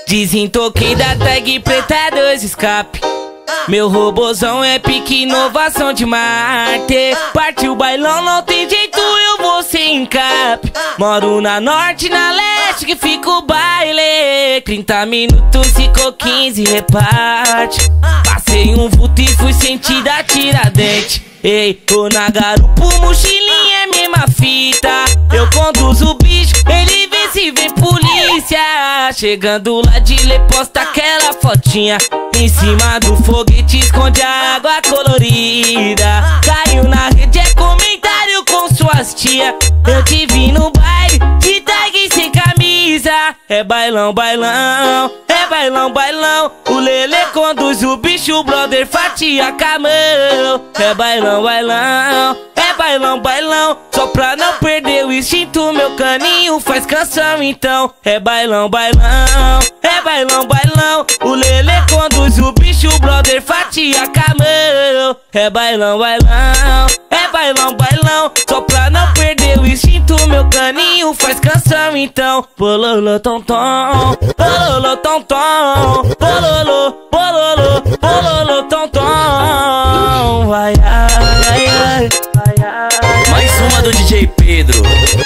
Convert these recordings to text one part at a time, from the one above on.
Desentoquei da tag preta 2 escape. Meu robozão é pique inovação de Marte. Partiu o bailão, não tem jeito, eu vou sem cap. Moro na norte, na leste, que fica o baile. 30 minutos, ficou 15, reparte. Passei um vulto e fui sentir da Tiradentes. Ei, tô na garupa, mochilinha é mesma fita. Eu conduzo o bicho, ele vê se vem polícia. Chegando lá de lê, posta aquela fotinha. Em cima do foguete esconde a água colorida. Caiu na rede, é comentário com suas tia. Eu te vi no baile, de tag sem camisa. É bailão, bailão, é bailão, bailão. O Lelê conduz o bicho, o brother fatia com a mão. É bailão, bailão, é bailão, bailão. Só pra não perder o instinto, meu caninho faz canção então. É bailão, bailão, é bailão, bailão. O Lelê conduz o bicho, o brother fatia com a mão. É bailão, bailão, é bailão, bailão. Só pra não perder o instinto, meu caninho faz canção então. Bololô, tom, tom, bololô, tom, tom. Bololô, bololô, bololô, tom, tom. Vai, ai, ai, vai, ai. Mais uma do DJ Pedro.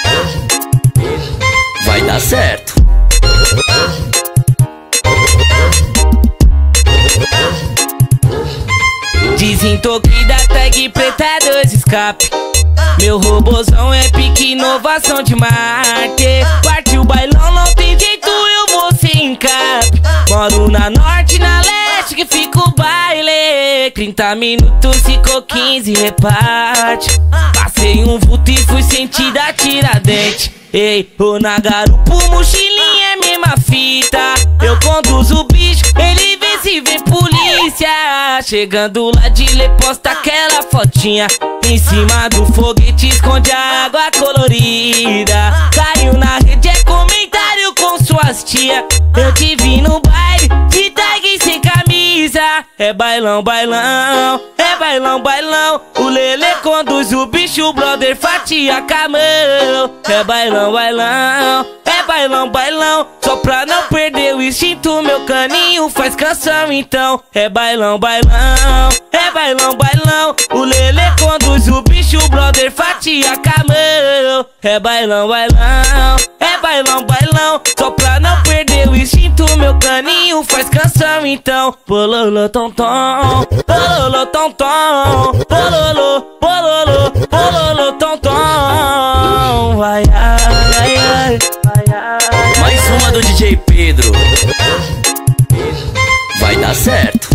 Vai dar certo. Desentoquei da tag preta 2 escape. Meu robozão é pique inovação de Marte. Partiu o bailão, não tem jeito, eu vou sem cap. Moro na norte, na leste, que fica o baile. 30 minutos, ficou 15, reparte. Passei um vulto e fui sentir da Tiradentes. Ei, tô na garupa, mochilinha é mesma fita. Eu conduzo o bicho, ele vê se vem polícia. Chegando lá de lê, posta aquela fotinha. Em cima do foguete esconde a água colorida. Caiu na rede, é comentário com suas tia. Eu te vi no baile, de tag sem camisa. É bailão, bailão, é bailão, bailão. O Lelê conduz o bicho, o brother fatia com a mão. É bailão, bailão, é bailão, bailão. Só pra não perder o instinto, meu caninho faz canção então. É bailão, bailão, é bailão, bailão. O Lelê conduz o bicho, o brother fatia com a mão. É bailão, bailão, é bailão, bailão. Só pra não perder o instinto, meu caninho faz canção então. Bololô, tom, tom, bololô, tom, tom. Bololô, bololô, bololô, tom, tom. Vai, ai, ai, vai, ai. Mais uma do DJ Pedro. Vai dar certo.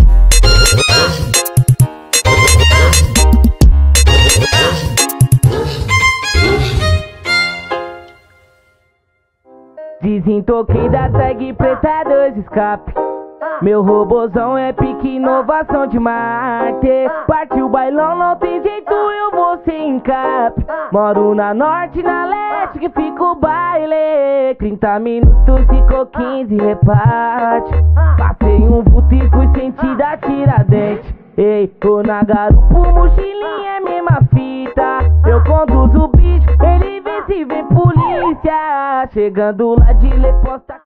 Desentoquei da tag preta 2 escape. Meu robozão é pique inovação de Marte. Partiu o bailão, não tem jeito, eu vou sem cap. Moro na norte, na leste, que fica o baile. 30 minutos, ficou 15, reparte. Passei um vulto e fui sentir da Tiradentes. Ei, tô na garupa, mochilinha é mesma fita. Eu conduzo o bicho, ele vê se vem polícia. Chegando lá de lê, posta